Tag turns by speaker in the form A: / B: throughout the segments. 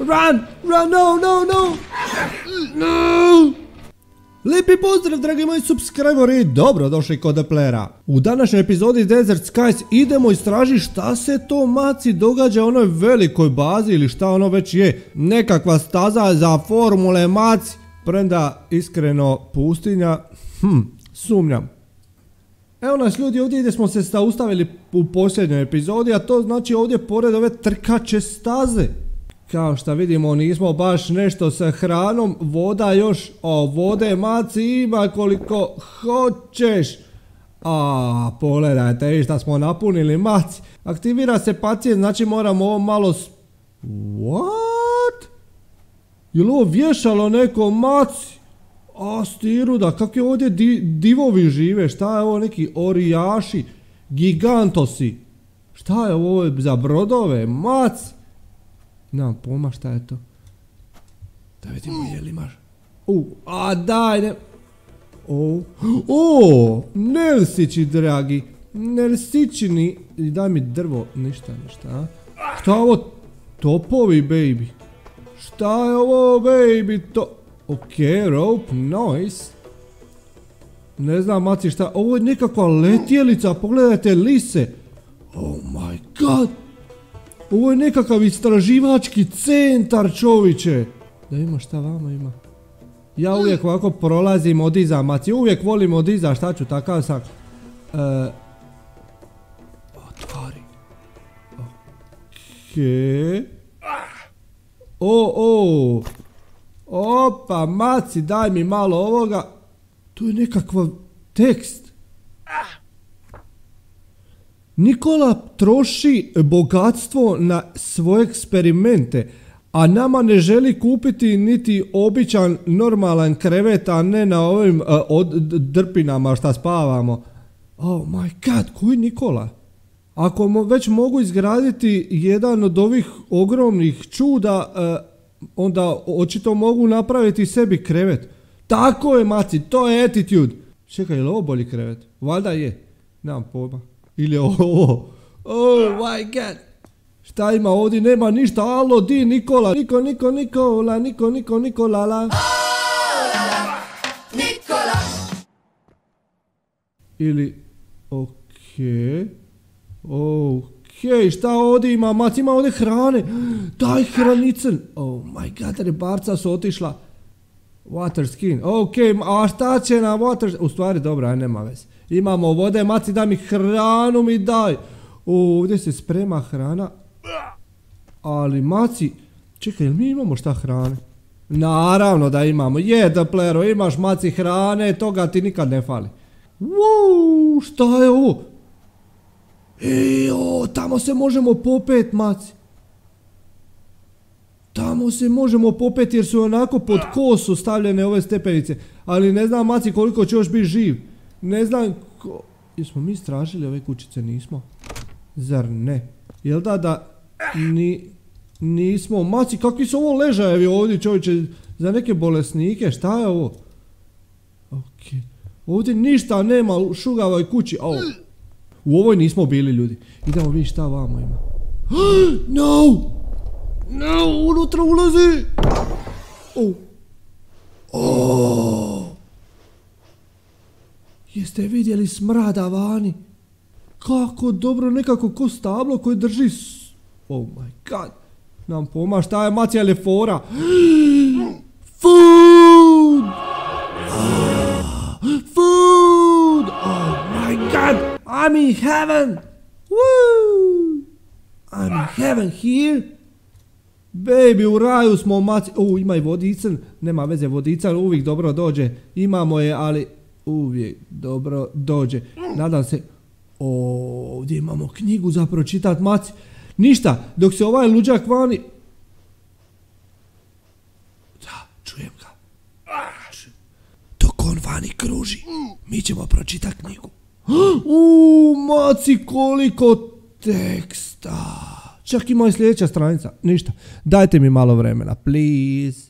A: Run! Run! No! Lijepi pozdrav dragi moji subscriberi, dobrodošli kod The Playera. U današnjoj epizodi Desert Skies idemo istražiti šta se to maci događa u onoj velikoj bazi ili šta ono već je. Nekakva staza za formule maci, premda iskreno pustinja, sumnjam. Evo nas ljudi ovdje gdje smo se zaustavili u posljednjoj epizodi, a to znači ovdje pored ove trkače staze. Kao što vidimo nismo baš nešto sa hranom, voda još, vode maci ima koliko hoćeš. Pogledajte šta smo napunili maci. Aktivira se pacijent, znači moramo ovo malo What? Jel ovo vješalo neko maci? Stiruda, kakvi ovdje divovi žive, šta je ovo neki orijaši, gigantosi. Šta je ovo za brodove, maci? Nemam pojma šta je to. Da vidimo je li imaš. Daj ne. Nelsići dragi. Nelsićini. Daj mi drvo. Ništa. Šta je ovo? Topovi baby. Šta je ovo baby? Rope, nice. Ne znam maci šta. Ovo je nekakva letjelica. Pogledajte lise. Oh my god. Ovo je nekakav istraživački centar, čoviće. Da ima šta vama ima. Ja uvijek ovako prolazim od iza, maci. Uvijek volim od iza, šta ću, takav sam. Otvori. Okej. Opa, maci, daj mi malo ovoga. Tu je nekakav tekst. Nikola troši bogatstvo na svoje eksperimente, a nama ne želi kupiti niti običan normalan krevet, a ne na ovim drpinama šta spavamo. Oh my god, koji Nikola? Ako već mogu izgraditi jedan od ovih ogromnih čuda, onda očito mogu napraviti sebi krevet. Tako je maci, to je attitude. Čekaj, je li ovo bolji krevet? Valjda je, nemam pojma. Ili ovo. Oh my god. Šta ima ovdje? Nema ništa. Alo, di Nikola? Nikola. Ili, okej, šta ovdje ima? Mac, ima ovdje hrane. Daj hranicen. Oh my god, ribarca su otišla. Water skin. A šta će na water... U stvari, dobro, aj nema veze. Imamo vode, maci, daj mi hranu mi daj. Ovdje se sprema hrana. Ali maci, čekaj, jel mi imamo šta hrane? Naravno da imamo. The Player, imaš maci hrane, toga ti nikad ne fali. Šta je ovo? Tamo se možemo popet, maci. Tamo se možemo popet jer su onako pod kosu stavljene ove stepenice. Ali ne znam maci koliko će još biti živ. Ne znam Jesmo mi istražili ove kućice? Nismo. Zar ne? Jel da nismo? Maci, kakvi su ovo ležajevi ovdje, čovječe? Za neke bolesnike? Šta je ovo? Ovdje ništa nema u šugavoj kući. U ovoj nismo bili, ljudi. Idemo vidjeti šta vamo ima. No, unutra ulazi. Jeste vidjeli smrada vani? Kako dobro, nekako ko stablo koje drži Oh my god. Nam poma, šta je macija ili fora? Food! Food! Oh my god! I'm in heaven! Woo! I'm in heaven here! Baby, u raju smo maci... ima i vodicen. Nema veze, vodica uvijek dobro dođe. Imamo je, ali uvijek dobro dođe. Nadam se... Ovdje imamo knjigu za pročitat, maci. Ništa, dok se ovaj luđak vani... Da, čujem ga. Dok on vani kruži, mi ćemo pročitat knjigu. Maci, koliko teksta. Čak ima i sljedeća stranica. Ništa, dajte mi malo vremena, please.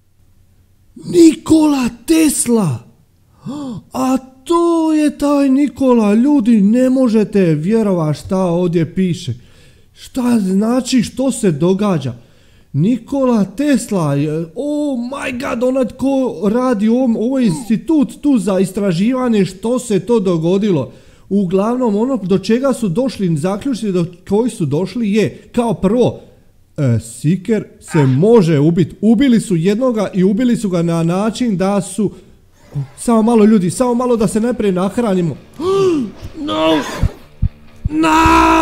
A: Nikola Tesla! A to je taj Nikola, ljudi, ne možete vjerovati šta ovdje piše. Šta znači, što se događa? Nikola Tesla, oh my god, onaj ko radi ovo institut tu za istraživanje što se to dogodilo. Uglavnom ono do čega su došli, zaključci do koji su došli je, kao prvo, Seeker se može ubiti. Ubili su jednoga i ubili su ga na način da su... Samo malo ljudi, samo malo da se najprije nahranimo. No! No!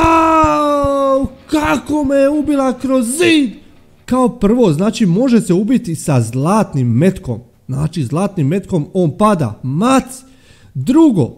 A: Kako me je ubila kroz zid? Kao prvo, znači može se ubiti sa zlatnim metkom. Znači zlatnim metkom on pada. Mac! Drugo,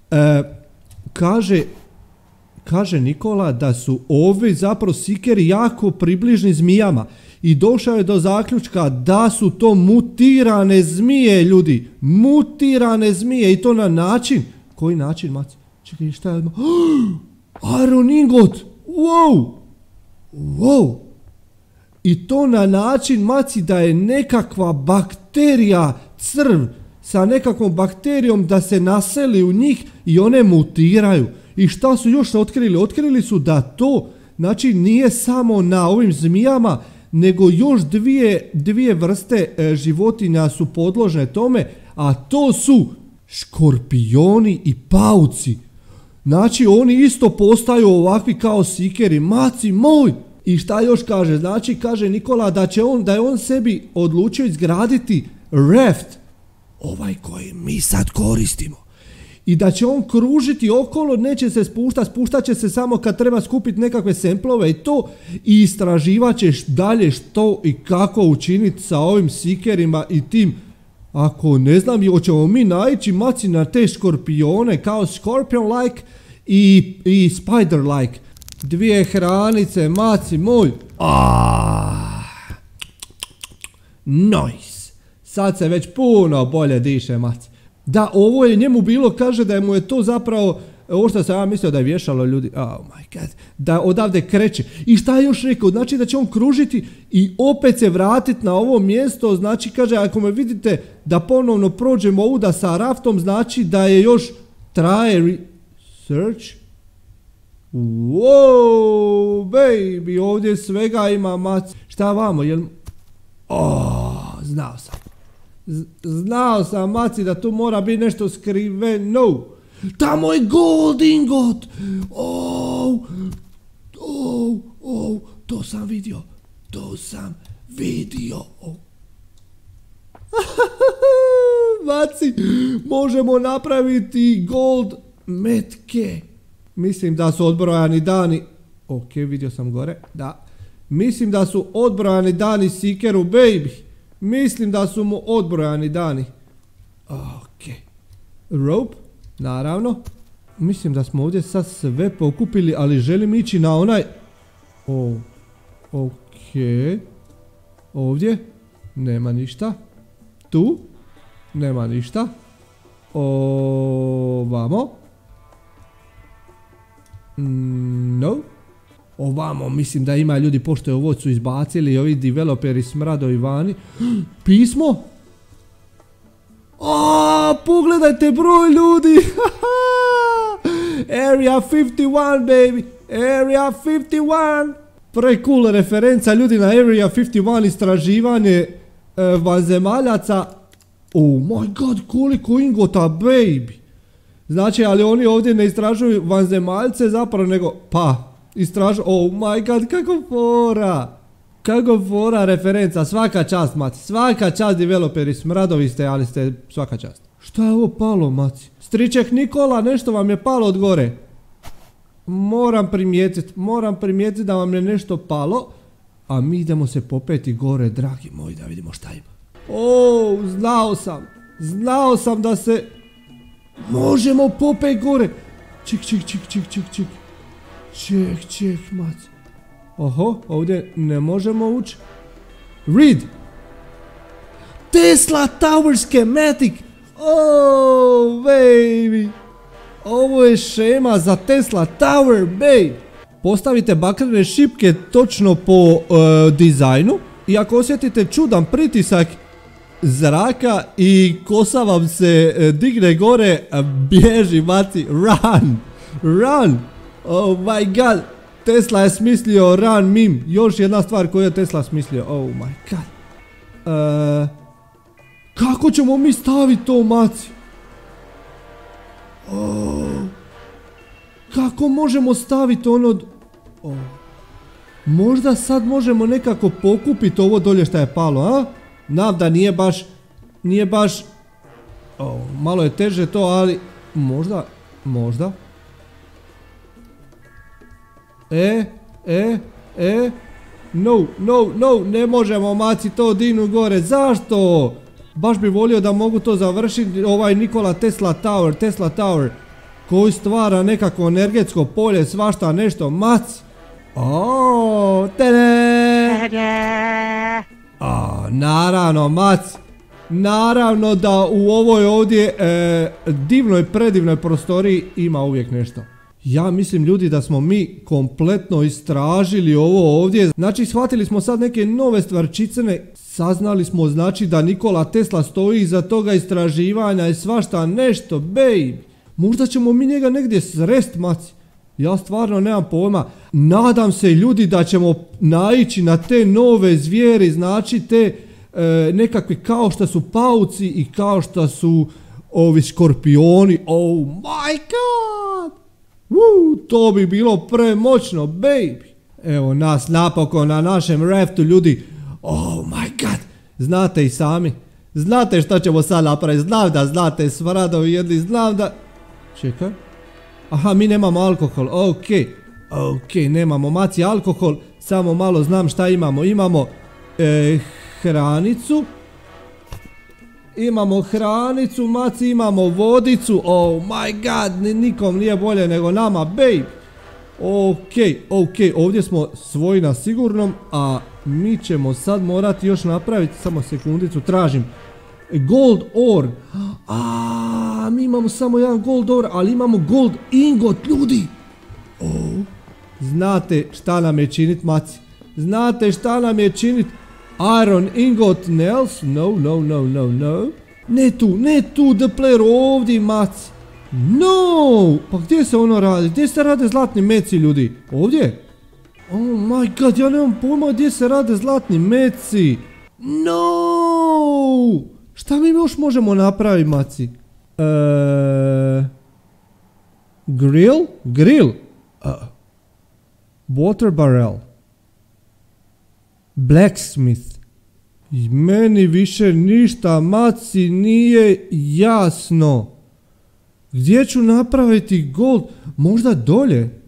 A: kaže Nikola da su ovi zapravo Seekeri jako približni zmijama. I došao je do zaključka da su to mutirane zmije, ljudi. Mutirane zmije i to na način... Koji način, Mac? Čekaj, šta je... Iron ingot! Wow! Wow! I to na način, Maci, da je nekakva bakterija, crv, sa nekakvom bakterijom da se naseli u njih i one mutiraju. I šta su još otkrili? Otkrili su da to, znači, nije samo na ovim zmijama, nego još dvije vrste životinja su podložne tome, a to su škorpioni i pauci. Znači oni isto postaju ovakvi kao Seekeri. Maci moj! I šta još kaže? Znači kaže Nikola da je on sebi odlučio izgraditi raft, ovaj koji mi sad koristimo. I da će on kružiti okolo, neće se spuštat će se samo kad treba skupiti nekakve semplove i to, i istraživat će dalje što i kako učiniti sa ovim Seekerima i tim. Ako ne znam, hoćemo mi naići, Maci, na te škorpione kao Scorpion-like i Spider-like. Dvije hranice, Maci moj. Nice. Sad se već puno bolje diše, Maci. Da, ovo je njemu bilo, kaže da mu je to zapravo, ovo što sam ja mislio da je vješalo ljudi, oh my god, da odavde kreće. I šta je još rekao? Znači da će on kružiti i opet se vratiti na ovo mjesto, znači kaže ako me vidite da ponovno prođemo ovuda sa raftom, znači da je još traje search. Wow, baby, ovdje svega ima, Mac. Šta vamo, jel... Znao sam, Maci, da tu mora biti nešto skriveno. Tamo je gold ingot. To sam vidio. Maci, možemo napraviti gold metke. Mislim da su odbrojani dani. Ok, vidio sam gore. Da. Mislim da su odbrojani dani Seekeru, baby. Mislim da su mu odbrojani dani. Ok. Rope, naravno. Mislim da smo ovdje sad sve pokupili, ali želim ići na onaj... Ok. Ovdje. Nema ništa. Tu. Nema ništa. Ovamo. No. Ovamo, mislim da ima ljudi, pošto je ovo su izbacili ovi developeri smradovi vani. Pismo? Pogledajte broj ljudi. Area 51, baby. Area 51. Pre-cool referenca ljudi na Area 51, istraživanje vanzemaljaca. Oh my god, koliko ingota, baby. Znači, ali oni ovdje ne istražuju vanzemaljce zapravo, nego istražuju. Oh my god, kako fora referenca. Svaka čast, Maci. Svaka čast, developeri. Smradovi ste, ali ste svaka čast. Šta je ovo palo, Maci? Striček Nikola, nešto vam je palo od gore. Moram primijetiti da vam je nešto palo. A mi idemo se popeti gore, dragi moji, da vidimo šta ima. Znao sam da se... Možemo popeti gore. Ček, Maci. Oho, ovdje ne možemo ući. Read. Tesla Tower Schematic. Oh, baby. Ovo je šema za Tesla Tower, baby. Postavite bakrene šipke točno po dizajnu. I ako osjetite čudan pritisak zraka i kosa vam se digne gore, bježi, Maci. Run. Oh my god. Tesla je smislio run meme. Još jedna stvar koju je Tesla smislio. Oh my god. Kako ćemo mi staviti to, maci? Kako možemo staviti ono... Možda sad možemo nekako pokupiti ovo dolje šta je palo, a? Znam da nije baš... malo je teže to, ali... Možda... No, ne možemo, maci, to dignu gore, zašto? Baš bi volio da mogu to završiti, ovaj Nikola Tesla Tower, koji stvara nekako energetsko polje, svašta nešto, maci. Naravno, maci. Naravno da u ovoj ovdje divnoj, predivnoj prostoriji ima uvijek nešto. Ja mislim, ljudi, da smo mi kompletno istražili ovo ovdje. Znači, shvatili smo sad neke nove stvarčicene. Saznali smo, znači, da Nikola Tesla stoji iza toga istraživanja i svašta nešto, baby. Možda ćemo mi njega negdje srest, maci. Ja stvarno nemam pojma. Nadam se, ljudi, da ćemo naići na te nove zvijeri, znači te nekakve kao što su pauci i kao što su ovi škorpioni. Oh my god! To bi bilo premoćno, baby. Evo nas napokon na našem raftu, ljudi. Oh my god. Znate i sami. Znate što ćemo sad napraviti. Znam da znate, smradovi jedni, znam da... Čekaj. Aha, mi nemamo alkohol. Ok, nemamo, maci, alkohol. Samo malo znam šta imamo. Imamo hranicu. Imamo hranicu, maci, imamo vodicu. Oh my god, nikom nije bolje nego nama, babe. Ok, ovdje smo svoji na sigurnom, a mi ćemo sad morati još napraviti, samo sekundicu, tražim. Gold ore. Mi imamo samo jedan gold ore, ali imamo gold ingot, ljudi. Znate šta nam je činit, maci? Znate šta nam je činit? Iron ingot nails? No. Ne tu, the player, ovdje, maci. No! Pa gdje se ono radi? Gdje se rade zlatni meci, ljudi? Ovdje? Oh my god, ja nemam pojma gdje se rade zlatni meci. No! Šta mi još možemo napraviti, maci? Grill? Water barrel. Blacksmith. Meni više ništa, maci, nije jasno. Gdje ću napraviti gold? Možda dolje?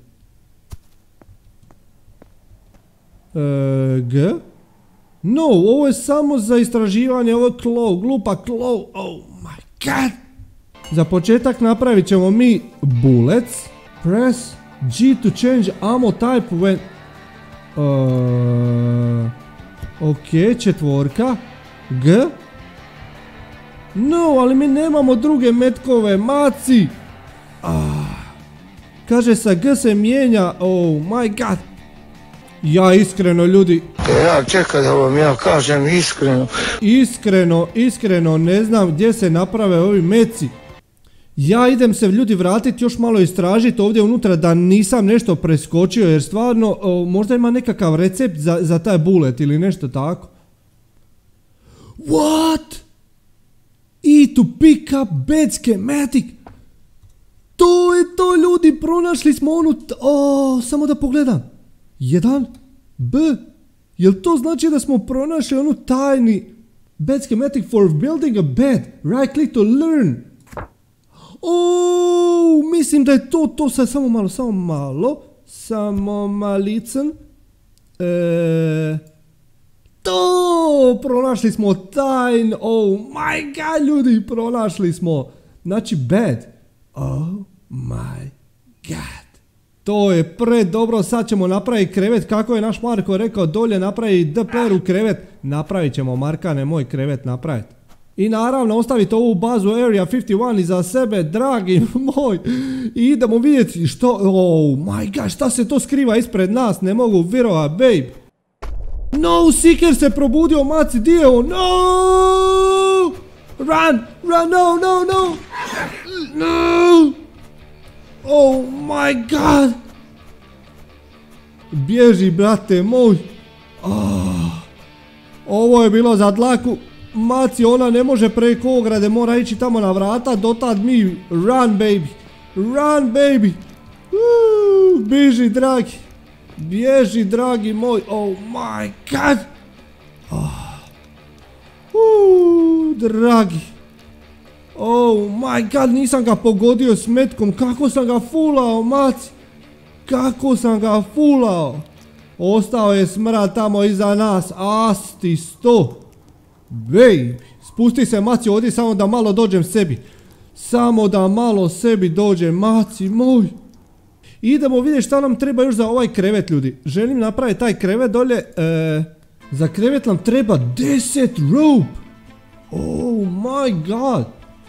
A: No, ovo je samo za istraživanje, ovo je claw, glupa claw. Oh my god. Za početak napravit ćemo mi bullets. Press G to change ammo type when... Ok, četvorka. G. No, ali mi nemamo druge metkove, maci. Kaže sa G se mijenja. Oh my god. Ja iskreno, ljudi.
B: Ja čekaj da vam ja kažem iskreno.
A: Iskreno ne znam gdje se naprave ovi meci. Ja idem se, ljudi, vratiti još malo istražiti ovdje unutra da nisam nešto preskočio, jer stvarno možda ima nekakav recept za taj bullet ili nešto tako. What? I to pick up bad schematic. To je to, ljudi, pronašli smo onu... samo da pogledam. 1 B. Jel to znači da smo pronašli onu tajni bad schematic for building a bed? Right click to learn. Mislim da je to sad, samo malicen. To, pronašli smo tajn, oh my god, ljudi, pronašli smo. Znači bed. Oh my god. To je predobro, sad ćemo napraviti krevet, kako je naš Marko rekao, dolje napravi DPR u krevet. Napravit ćemo, Markane, moj krevet napraviti. I naravno ostavite ovu bazu Area 51 iza sebe, dragi moj. I idemo vidjeti što... Oh my god, šta se to skriva ispred nas, ne mogu vjerovat, babe. No, Seeker se probudio, maci, di je on? No! Run, no! No! Oh my god! Bježi, brate moj. Ovo je bilo za dlaku. Maci, ona ne može preko ograde, mora ići tamo na vrata, dotad mi run baby. Run baby. Bježi, dragi. Bježi, dragi moj. Oh my god. Dragi. Oh my god, nisam ga pogodio s metkom. Kako sam ga fulao, maci. Kako sam ga fulao. Ostao je smrad tamo iza nas. Asti sto. Baby. Spusti se, maci, ovdje samo da malo dođem sebi. Samo da malo sebi dođem, maci moj. Idemo vidjeti šta nam treba još za ovaj krevet, ljudi. Želim napraviti taj krevet dolje. Za krevet nam treba 10 rope. Oh my god.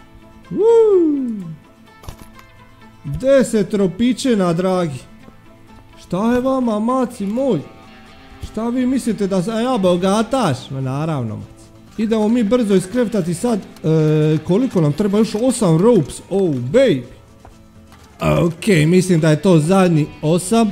A: 10 ropićena, dragi. Šta je vama, maci moj? Šta vi mislite da sam ja bogataš? Ma naravno, maci. Idemo mi brzo iskrevetati sad. Koliko nam treba? Još 8 ropes. Oh baby. Ok, mislim da je to zadnji 8.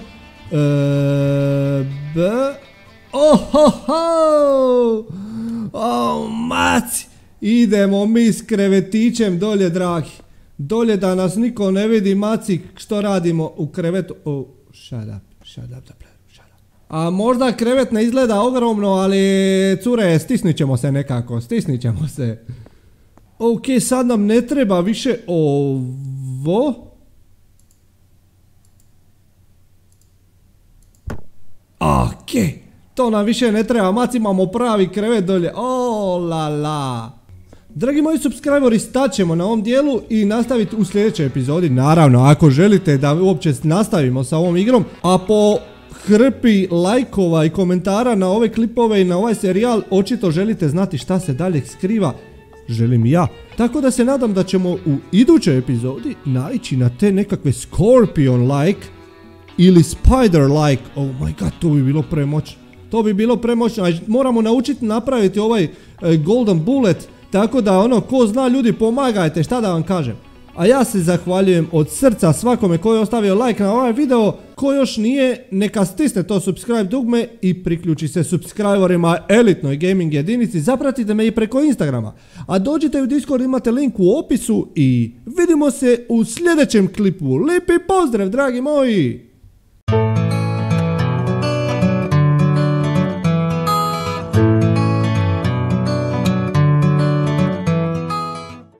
A: Oh, maci. Idemo mi s krevetićem dolje, dragi. Dolje da nas niko ne vidi, maci, što radimo u krevetu. Oh, shut up, shut up. A možda krevet ne izgleda ogromno, ali cure, stisnit ćemo se nekako, stisnit ćemo se. Ok, sad nam ne treba više ovo. Ok, to nam više ne treba, maci, imamo pravi krevet dolje. Oh la la. Dragi moji subscriberi, stat ćemo na ovom dijelu i nastaviti u sljedećoj epizodi. Naravno, ako želite da uopće nastavimo sa ovom igrom, a po hrpi lajkova i komentara na ove klipove i na ovaj serijal, očito želite znati šta se dalje skriva. Želim i ja. Tako da se nadam da ćemo u idućoj epizodi naići na te nekakve Scorpion-like ili Spider-like. Oh my god, to bi bilo premoćno. To bi bilo premoćno. Moramo naučiti napraviti ovaj Golden Bullet. Tako da ono, ko zna, ljudi, pomagajte, šta da vam kažem. A ja se zahvaljujem od srca svakome koji je ostavio like na ovaj video. Ko još nije, neka stisne to subscribe dugme i priključi se subscriberima elitnoj gaming jedinici. Zapratite me i preko Instagrama. A dođite u Discord, imate link u opisu i vidimo se u sljedećem klipu. Lijepi pozdrav, dragi moji!